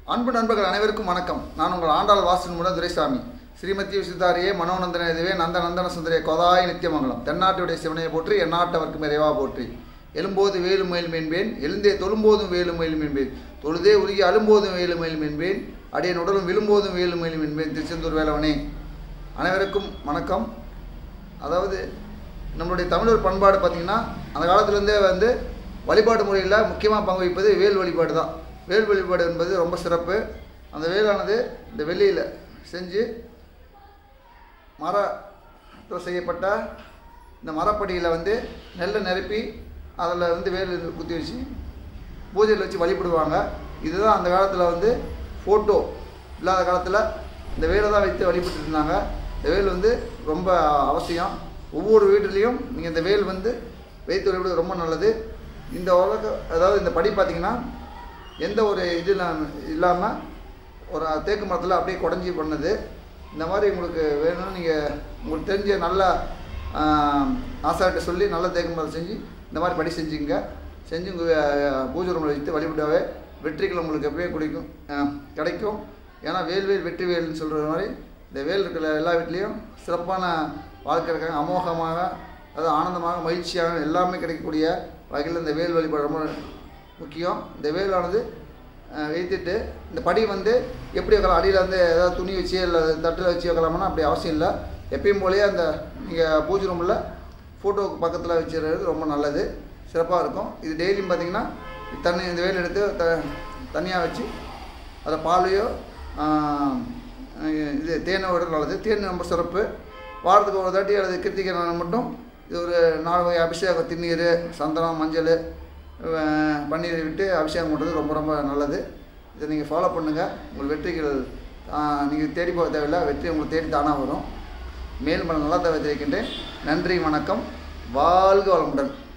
அன்பு நண்பர்கள் அனைவருக்கும் வணக்கம். நான் உங்கள் ஆண்டாள் வாசன் முடன் துரைசாமி. ஸ்ரீமதி விசுதாரியே மனோநந்தன இதுவே நந்த நந்தன சுந்தரிய கோதாய் நித்தியமங்கலம். தென்னாட்டுடைய சிவனையை போற்றி எந்நாட்டவர்க்கும் இறைவா போற்றி. எழும்போது வேலு மயில் என்பேன், எழுந்தே தொழும்போதும் வேலு மயில் என்பேன், தொழுதே உருகி அழும்போதும் வேலு மயில் என்பேன், அடியன் உடலும் விழும்போதும் வேலு மயில் என்பேன். திருச்செந்தூர் வேலவனே. அனைவருக்கும் வணக்கம். அதாவது நம்மளுடைய தமிழர் பண்பாடு பார்த்திங்கன்னா அந்த காலத்துலேருந்தே வழிபாடு முறையில் முக்கியமாக பங்கு வகிப்பது வேல் வழிபாடு தான். வேல் வழிபாடு என்பது ரொம்ப சிறப்பு. அந்த வேலானது இந்த வெள்ளியில் செஞ்சு மரத்தில் செய்யப்பட்ட இந்த மரப்படியில் நெல்லை நிரப்பி அதில் வேல் குத்தி வச்சு பூஜையில் வச்சு வழிபடுவாங்க. இதுதான் அந்த காலத்தில் ஃபோட்டோ இல்லாத காலத்தில் இந்த வேலை தான் வைத்து வழிபட்டு இருந்தாங்க. இந்த வேல் ரொம்ப அவசியம். ஒவ்வொரு வீட்டிலையும் நீங்கள் இந்த வேல் வைத்து வழிபடுவது ரொம்ப நல்லது. இந்த அதாவது இந்த படி பார்த்திங்கன்னா எந்த ஒரு இது இல்லாமல் ஒரு தேக்கு மரத்தில் அப்படியே குடஞ்சி பண்ணது. இந்த மாதிரி உங்களுக்கு வேணும்னு நீங்கள் உங்களுக்கு தெரிஞ்ச நல்ல ஆசாரிட்ட சொல்லி நல்ல தேக்கு மரத்தை செஞ்சு இந்த மாதிரி படி செஞ்சு உங்கள் பூஜை ரூமில் வைத்து வழிபட்டாவே வெற்றிகள் உங்களுக்கு எப்பயே கிடைக்கும். ஏன்னா வேல் வெற்றி வேல்னு சொல்கிற மாதிரி இந்த வேல் இருக்கிற எல்லா வீட்லேயும் சிறப்பான வாழ்க்கை இருக்காங்க. அமோகமாக அதாவது ஆனந்தமாக மகிழ்ச்சியாக எல்லாமே கிடைக்கக்கூடிய வகையில் இந்த வேல் வழிபாடு ரொம்ப முக்கியம். இந்த வேலானது வைத்துட்டு இந்த படி எப்படி வைக்கலாம், அடியில் ஏதாவது துணி வச்சு இல்லை தட்டில் வச்சு வைக்கலாம்னா அப்படி அவசியம் இல்லை. எப்பயும் போலேயே அந்த நீங்கள் பூஜை ரூமில் ஃபோட்டோவுக்கு பக்கத்தில் வச்சுருக்கிறது ரொம்ப நல்லது, சிறப்பாக இருக்கும். இது டெய்லியும் பார்த்திங்கன்னா இந்த வேல் எடுத்து தனியாக வச்சு அதில் பாலையோ இது தேனை விட நல்லது. தேன் ரொம்ப சிறப்பு. வாரத்துக்கு ஒரு தாட்டி அல்லது கிருத்திகை நாள் மட்டும் இது ஒரு 4 வகை அபிஷேகம், திருநீர், சந்தனம், மஞ்சள், பன்னீரை விட்டு அபிஷேகம் பண்ணுறது ரொம்ப ரொம்ப நல்லது. இதை நீங்கள் ஃபாலோ பண்ணுங்கள். உங்கள் வெற்றிகள் நீங்கள் தேடி போக தேவையில்லை, வெற்றி உங்களுக்கு தேடி தானாக வரும். மேலும் பல நல்லா தவிர்த்திருக்கின்றேன். நன்றி, வணக்கம், வாழ்க வளமுடன்.